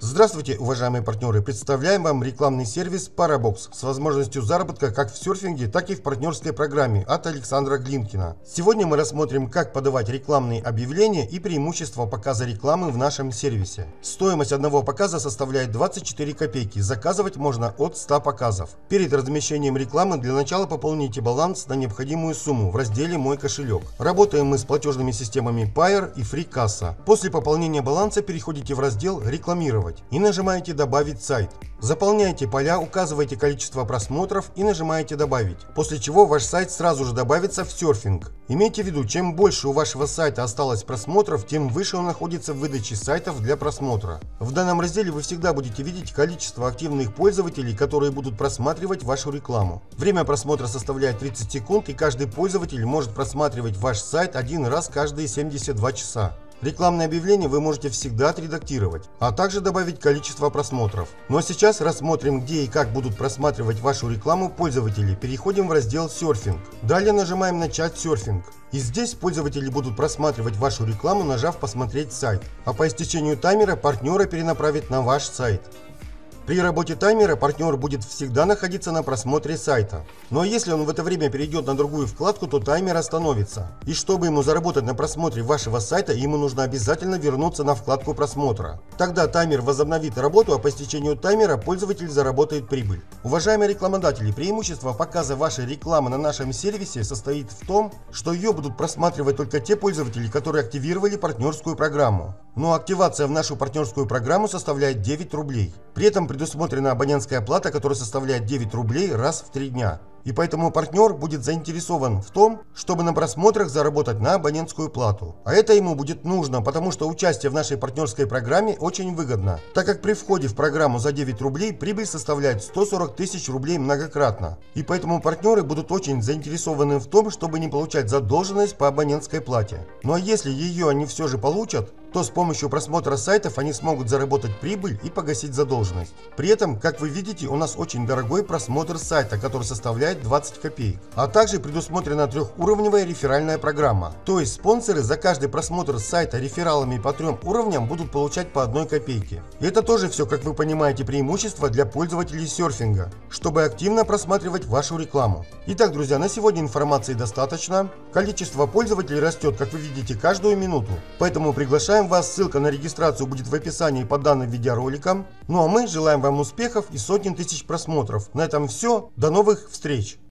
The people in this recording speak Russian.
Здравствуйте, уважаемые партнеры! Представляем вам рекламный сервис Parabox с возможностью заработка как в серфинге, так и в партнерской программе от Александра Глинкина. Сегодня мы рассмотрим, как подавать рекламные объявления и преимущества показа рекламы в нашем сервисе. Стоимость одного показа составляет 24 копейки. Заказывать можно от 100 показов. Перед размещением рекламы для начала пополните баланс на необходимую сумму в разделе «Мой кошелек». Работаем мы с платежными системами Payeer и FreeCassa. После пополнения баланса переходите в раздел «Рекламировать» и нажимаете «Добавить сайт». Заполняете поля, указываете количество просмотров и нажимаете «Добавить», после чего ваш сайт сразу же добавится в серфинг. Имейте в виду, чем больше у вашего сайта осталось просмотров, тем выше он находится в выдаче сайтов для просмотра. В данном разделе вы всегда будете видеть количество активных пользователей, которые будут просматривать вашу рекламу. Время просмотра составляет 30 секунд, и каждый пользователь может просматривать ваш сайт один раз каждые 72 часа. Рекламное объявление вы можете всегда отредактировать, а также добавить количество просмотров. Ну а сейчас рассмотрим, где и как будут просматривать вашу рекламу пользователи. Переходим в раздел «Серфинг». Далее нажимаем «Начать серфинг». И здесь пользователи будут просматривать вашу рекламу, нажав «Посмотреть сайт». А по истечению таймера партнера перенаправит на ваш сайт. При работе таймера партнер будет всегда находиться на просмотре сайта. Но если он в это время перейдет на другую вкладку, то таймер остановится. И чтобы ему заработать на просмотре вашего сайта, ему нужно обязательно вернуться на вкладку просмотра. Тогда таймер возобновит работу, а по истечению таймера пользователь заработает прибыль. Уважаемые рекламодатели, преимущество показа вашей рекламы на нашем сервисе состоит в том, что ее будут просматривать только те пользователи, которые активировали партнерскую программу. Но активация в нашу партнерскую программу составляет 9 рублей. При этом предусмотрена абонентская плата, которая составляет 9 рублей раз в 3 дня. И поэтому партнер будет заинтересован в том, чтобы на просмотрах заработать на абонентскую плату. А это ему будет нужно, потому что участие в нашей партнерской программе очень выгодно, так как при входе в программу за 9 рублей прибыль составляет 140 тысяч рублей многократно. И поэтому партнеры будут очень заинтересованы в том, чтобы не получать задолженность по абонентской плате. Ну а если ее они все же получат, то с помощью просмотра сайтов они смогут заработать прибыль и погасить задолженность. При этом, как вы видите, у нас очень дорогой просмотр сайта, который составляет 20 копеек. А также предусмотрена трехуровневая реферальная программа. То есть спонсоры за каждый просмотр сайта рефералами по 3 уровням будут получать по 1 копейке. И это тоже все, как вы понимаете, преимущество для пользователей серфинга, чтобы активно просматривать вашу рекламу. Итак, друзья, на сегодня информации достаточно. Количество пользователей растет, как вы видите, каждую минуту. Поэтому приглашаем вас, ссылка на регистрацию будет в описании под данным видеороликом. Ну а мы желаем вам успехов и сотен тысяч просмотров. На этом все, до новых встреч!